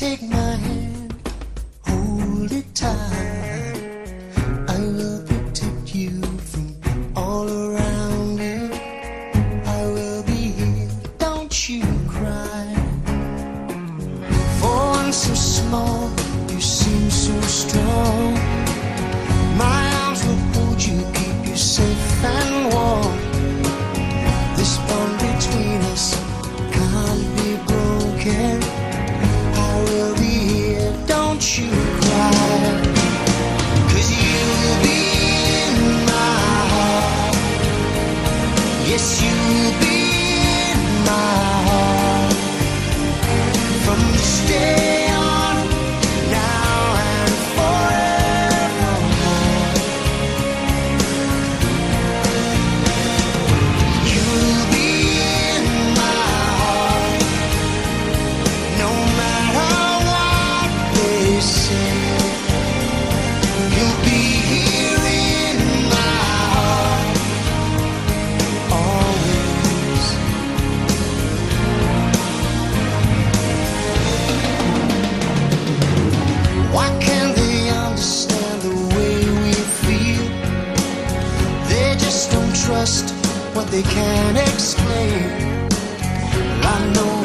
Take my hand, hold it tight. I will protect you from all around you. I will be here, don't you cry. For one so small, you seem so strong. My arms will hold you, keep you safe and warm. This bond between us can't be broken. I will be here, don't you cry. 'Cause you'll be in my heart. Yes, you'll be in my heart. From this day on, now and forevermore. You'll be in my heart. No matter what they say, you'll be here in my heart, always. Why can't they understand the way we feel? They just don't trust what they can't explain. Well, I know